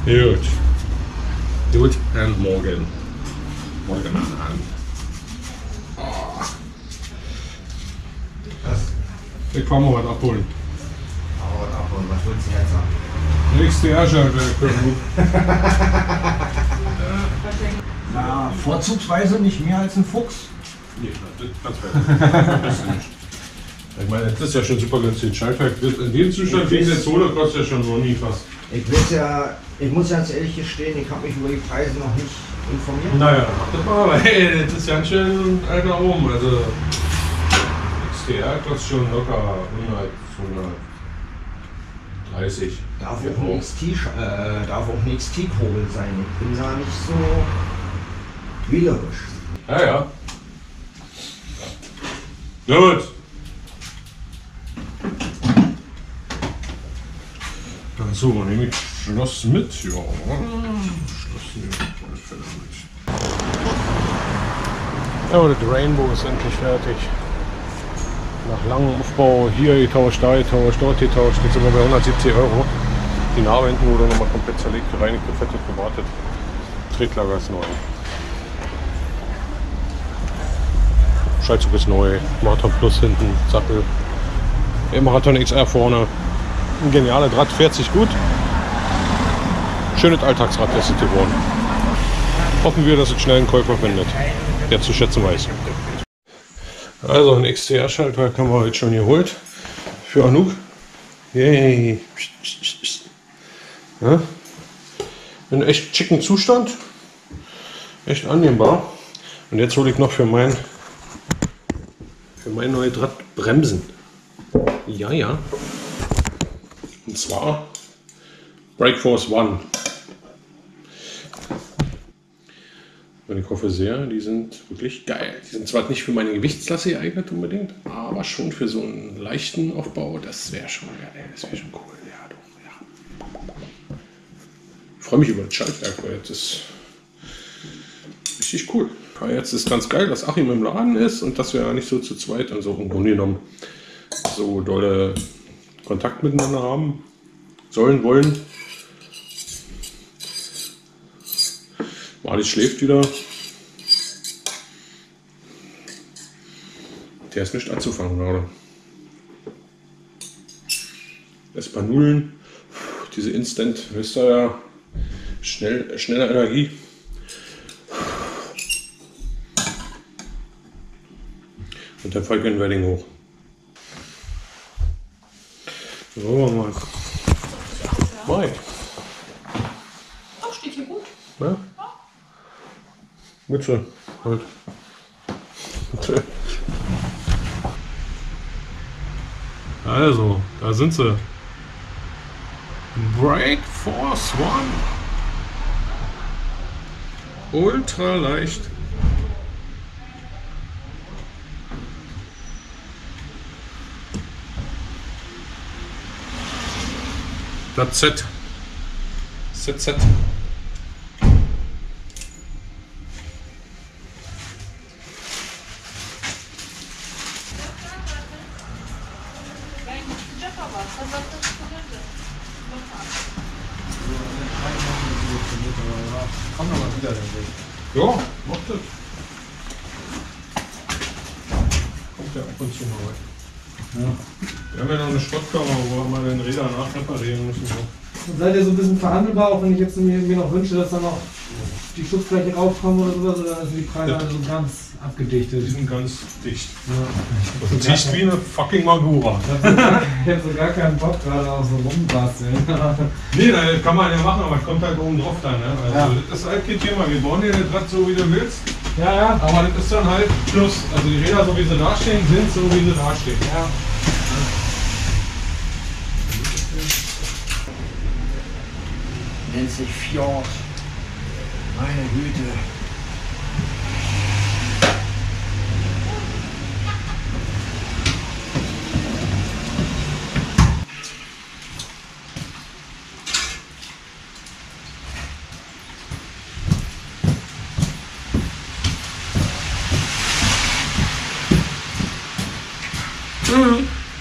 Gut. Guten Morgen. Morgen Abend. Oh. Was? Ich fahr mal was abholen. Aber was abholen, was willst du jetzt sagen? Nächste Herrscher. Na, vorzugsweise nicht mehr als ein Fuchs. Nee, das wäre nicht. Ich meine, das ist ja schon super günstig. Schaltwerk in dem Zustand wegen der Zone kostet ja schon noch nie was. Ich muss ganz ehrlich gestehen, ich habe mich über die Preise noch nicht informiert. Naja, das mal, aber hey, das ist ganz schön nach oben. Also XTR kostet schon locker 100, 130. Darf auch ein XT-Kobel sein. Ich bin da nicht so wählerisch. Ja, ja. Gut. So, nehme ich Schloss mit. Ja, Schloss nehme ich auf alle Fälle mit. Ja, das Rainbow ist endlich fertig. Nach langem Aufbau hier getauscht, da getauscht, dort getauscht. Jetzt sind wir bei 170 €. Die Narbe hinten wurde nochmal komplett zerlegt, gereinigt, gefettet, gewartet. Tretlager ist neu. Schaltzug ist neu. Marathon Plus hinten, Sattel. Marathon XR vorne. Ein genialer Draht, fährt sich gut. Schönes Alltagsrad ist es geworden. Hoffen wir, dass es schnell einen Käufer findet, der zu schätzen weiß. Also ein XTR-Schaltwerk haben wir heute schon geholt. Für Anouk. Yay. Ja. In echt schicken Zustand. Echt annehmbar. Und jetzt hole ich noch für mein neues Rad Bremsen. Ja, ja. Und zwar Brakeforce One. Und ich hoffe sehr, die sind wirklich geil. Die sind zwar nicht für meine Gewichtsklasse geeignet unbedingt, aber schon für so einen leichten Aufbau, das wäre schon geil. Das wäre schon cool. Ja, doch, ja. Ich freue mich über das Schaltwerk, weil jetzt ist richtig cool. Aber jetzt ist ganz geil, dass Achim im Laden ist und dass wir ja nicht so zu zweit und so im Grunde genommen so dolle Kontakt miteinander haben sollen, wollen. Marlies schläft wieder. Der ist nicht anzufangen gerade. Espanulen, diese Instant, wisst ihr ja, schnelle Energie. Und der Falkenwedding hoch. So, mal. Mai. Oh, steht hier gut. Ja? Mütze. Halt. Also, da sind sie. Brakeforce One. Ultra leicht. Das Z. ZZ. Komm noch mal wieder, denke ich. Ja, macht das. Kommt ja ab und zu mal. Ja. Wir haben ja noch eine Schrottkammer, wo wir mal den Räder nachreparieren müssen. Und seid ihr so ein bisschen verhandelbar, auch wenn ich jetzt mir noch wünsche, dass da noch die Schutzfläche raufkommen oder sowas, oder sind die Preise Ja. also ganz abgedichtet? Die sind ganz dicht. Ja. Und dicht wie eine fucking Magura. Ich hab so gar keinen Bock gerade auf so rumbasteln. Nee, das kann man ja machen, aber es kommt halt oben drauf dann. Ne? Also Ja. das ist halt kein Thema. Wir bauen dir das Rad so, wie du willst. Ja. Aber das ist dann halt Plus. Also die Räder, so wie sie da stehen, sind so, wie sie da stehen. Ja. Nennt sich Fjord. Meine Güte.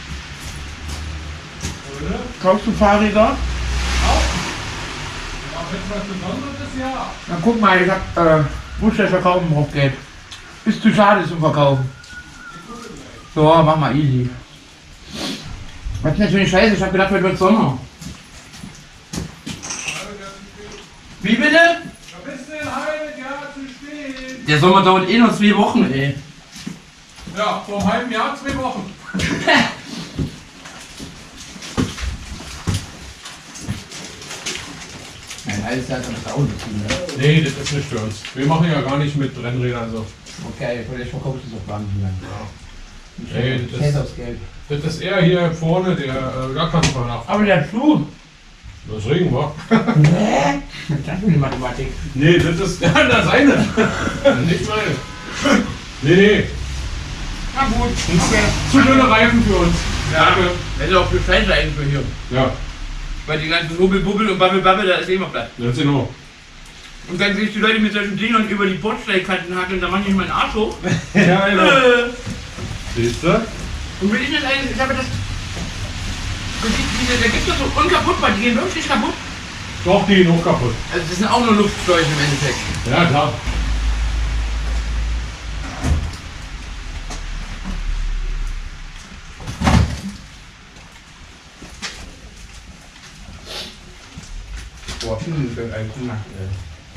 Kaufst du Fahrräder? was Besonderes, ja. Na guck mal, ich hab Muster verkaufen braucht Geld. Ist zu schade zum Verkaufen. So, mach mal easy. Was ist denn für eine Scheiße? Ich hab gedacht, heute wird Sommer. Wie bitte? Da bist du ein halbes Jahr zu spät. Der Sommer dauert eh noch 2 Wochen, ey. Ja, vor einem halben Jahr 2 Wochen. Ein halbes Jahr kann das auch nicht tun, ne? Nee, das ist nicht für uns. Wir machen ja gar nicht mit Rennrädern so. Okay, vielleicht verkaufe ich das auch gar nicht mehr. Nee, das Geld ist, aufs Geld. das ist eher hier vorne, der gar kein nach. Aber der Flug. Das Regen war. Nee. Das ist eine Mathematik. Nee, das ist der seine. Nicht meine. Nee. Na gut. Okay. Zu dünne Reifen für uns. Ja, das ist auch für Scheiße eigentlich für hier. Ja, Weil die ganzen Hubbel, Bubbel und Babbel, Babbel, da ist eh immer Platz. das ist genau. Und dann sehe ich die Leute mit solchen Dingern über die Bordsteinkanten hacken, da mache ich meinen Arsch hoch. Ja, genau. Siehst du? Und wie ist das eigentlich? Ich habe das. Da gibt es doch so unkaputtbar, die gehen wirklich nicht kaputt. Doch, die gehen auch kaputt. Also das sind auch nur Luftschläuche im Endeffekt. Ja, klar. Boah, das ist eigentlich gemacht, ey.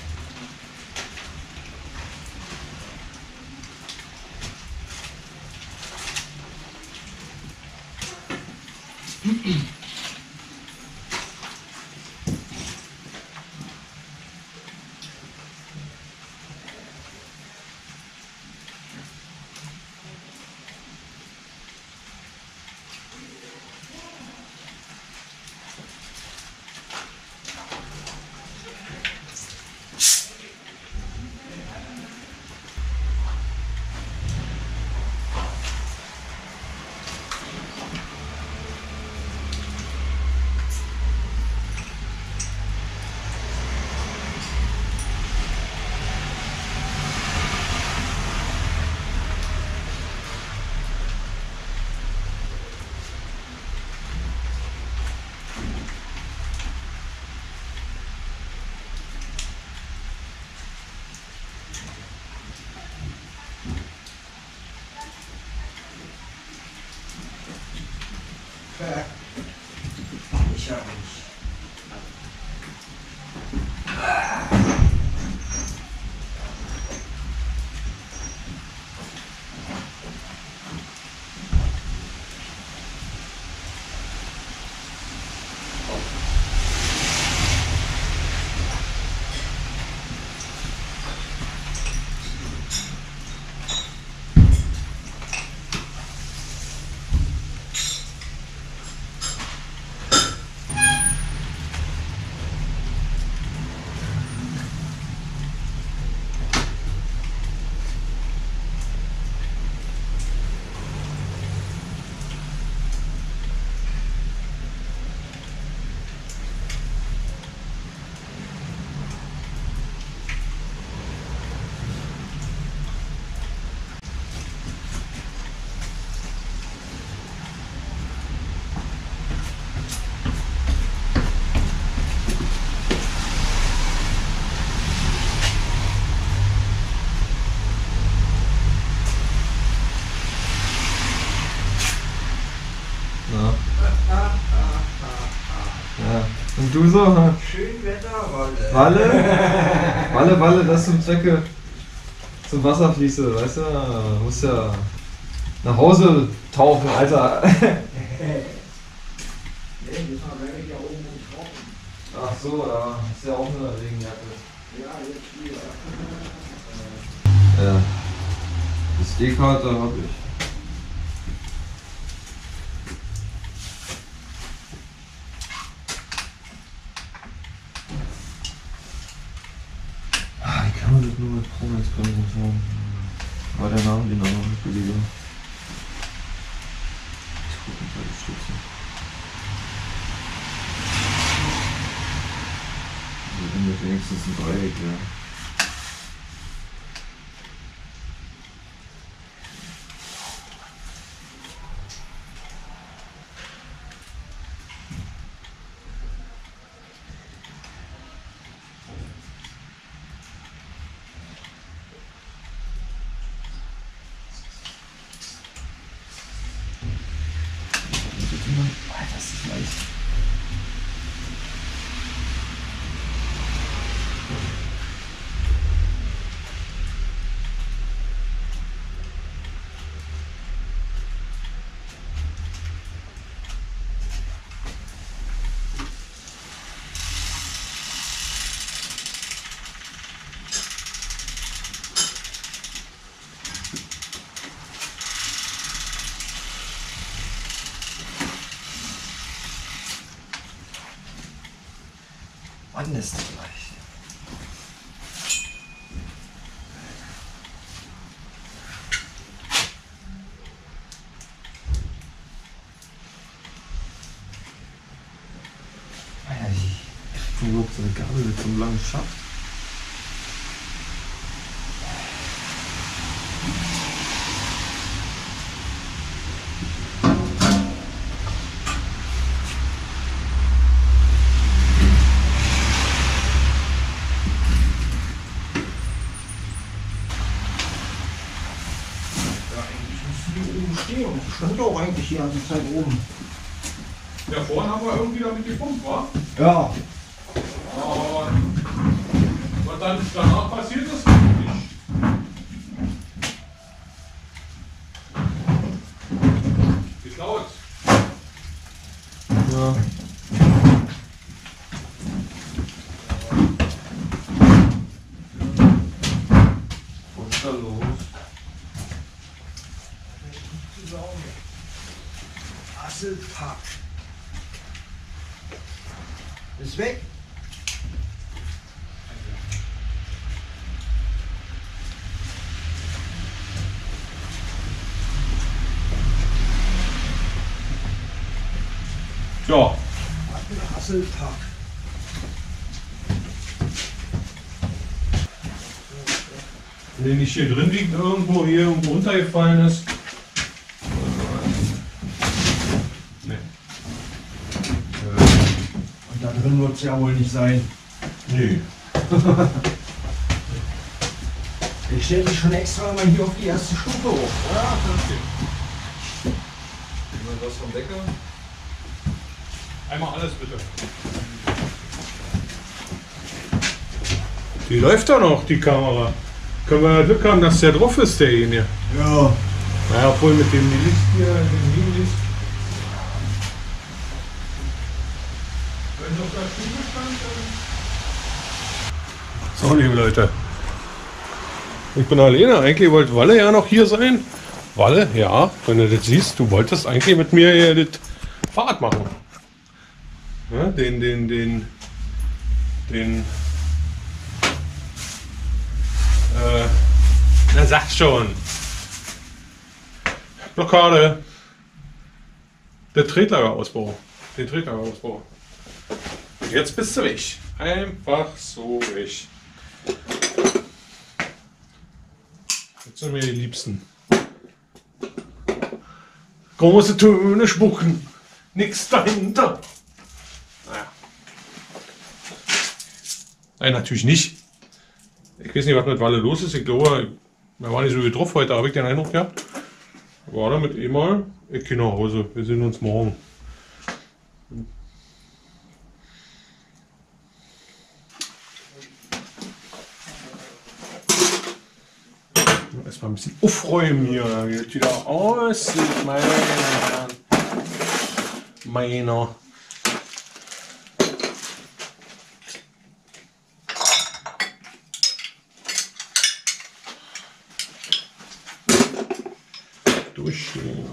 Ich habe nicht. Ja. Und du so? Schön Wetter, Walle. Walle, das zum Zwecke zum Wasser fließe, weißt du? Musst ja nach Hause tauchen, Alter. Nee, diesmal werde ich ja oben nicht rauchen. Ach so, ja. Ist ja auch eine Regenjacke. Ja, jetzt wieder. Ja. Die SD-Karte habe ich. Wie kann man das nur mit Promis sagen? War der Name den auch noch nicht gelegen? Ich gucke mal die Stütze. Also wenn wir wenigstens ein Dreieck, ja. Wann ist das gleich? Überhaupt so eine Gabel mit so einem langen Schaft. Stehen. Stand auch eigentlich die ganze Zeit oben. Ja, vorhin haben wir irgendwie damit gepumpt, wa? Ja. Aber was dann danach passiert ist, weiß ich nicht. Geklaut. Ja. Was ist da los? Hasselpack. Ist weg. Tja, Hasselpack. wenn der nicht hier drin liegt, hier irgendwo runtergefallen ist. Nee. Und da drin wird es ja wohl nicht sein. Nee. Ich stelle dich schon extra mal hier auf die erste Stufe hoch. Ja, okay. Nehmen wir das vom Decker? Einmal alles bitte. Die läuft da noch, die Kamera. Können wir Glück haben, dass der drauf ist, derjenige. Ja. Naja, obwohl mit dem Licht hier, dem Nebenlicht. Wenn auf der Stufe stand, so, liebe Leute. Ich bin alleine. Eigentlich wollte Walle ja noch hier sein. Walle, ja, wenn du das siehst, du wolltest eigentlich mit mir hier das Fahrrad machen. Ja, na sag schon. Blockade. Der Tretlagerausbau. Den Tretlagerausbau. Und jetzt bist du weg. Einfach so weg. Jetzt sind wir die Liebsten. Große Töne spucken. Nichts dahinter. Naja. Nein, natürlich nicht. Ich weiß nicht, was mit Walle los ist. Ich glaube, wir waren nicht so wie drauf heute, habe ich den Eindruck gehabt. War damit eh mal. Ich gehe nach Hause. Wir sehen uns morgen. Erstmal ein bisschen aufräumen hier. Geht wieder aus. Meiner. Durchstehen.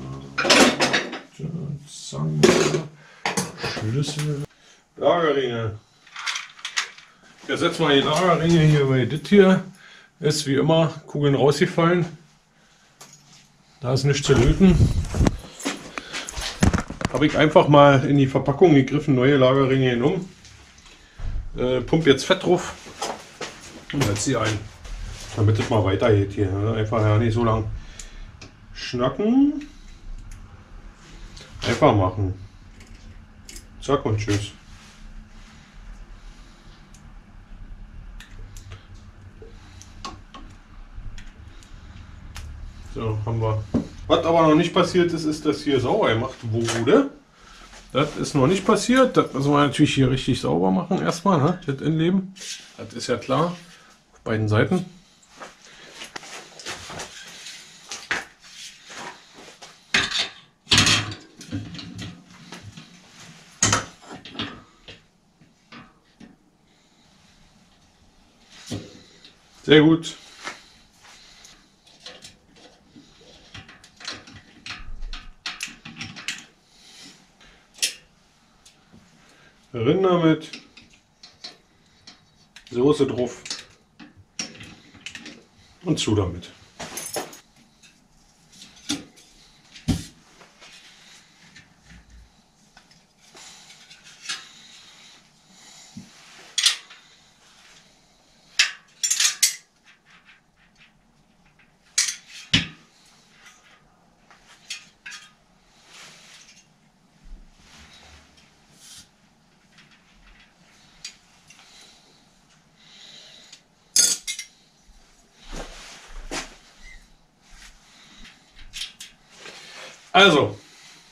Zange. Schlüssel. Lagerringe. Jetzt setzen wir die Lagerringe hier bei das hier. Ist wie immer Kugeln rausgefallen. Da ist nichts zu löten. Habe ich einfach mal in die Verpackung gegriffen, neue Lagerringe genommen. Pump jetzt Fett drauf und setze sie ein. Damit es mal weitergeht hier. Einfach ja nicht so lang schnacken. Einfach machen. Zack und tschüss. So, haben wir. Was aber noch nicht passiert ist, ist, dass hier sauber gemacht wurde. Das ist noch nicht passiert. Das müssen wir natürlich hier richtig sauber machen erstmal, ne? Das Innenleben. Das ist ja klar. Auf beiden Seiten. Sehr gut. Rein damit. Soße drauf und zu damit. Also,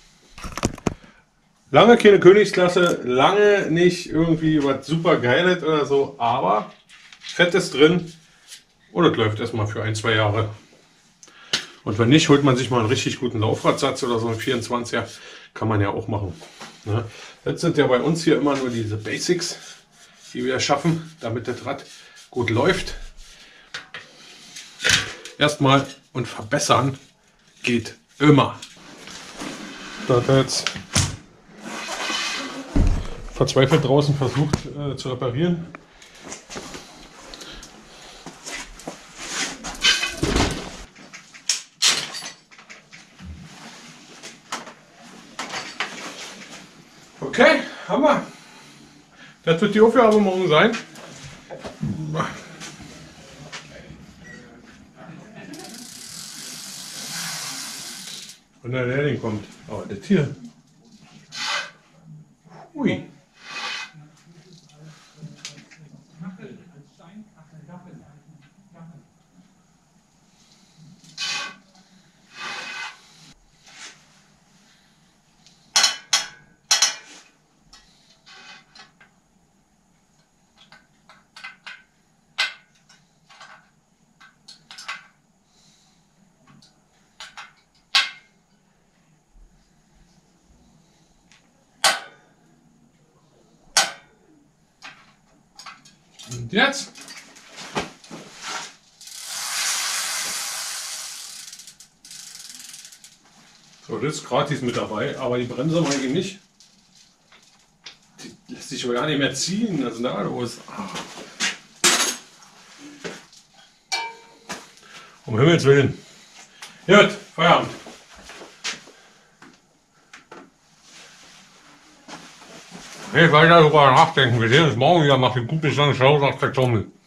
lange keine Königsklasse, lange nicht irgendwie was super Geiles oder so, aber Fett ist drin und es läuft erstmal für 1-2 Jahre. Und wenn nicht, holt man sich mal einen richtig guten Laufradsatz oder so einen 24er, kann man ja auch machen. Ne? Das sind ja bei uns hier immer nur diese Basics, die wir schaffen, damit das Rad gut läuft. Erstmal und verbessern geht immer. Da hat er jetzt verzweifelt draußen versucht zu reparieren. Okay, haben wir. Das wird die Aufgabe morgen sein. Wenn der Lehrling kommt. Aber das hier. Ui. Und jetzt? So, das ist gratis mit dabei, aber die Bremse mache ich nicht. Die lässt sich aber gar nicht mehr ziehen. Also da los. Um Himmels Willen. Gut, Feierabend. Ich werde darüber nachdenken. Wir sehen uns morgen wieder. Macht eine gute Chance. Ciao, sagt der Tommy.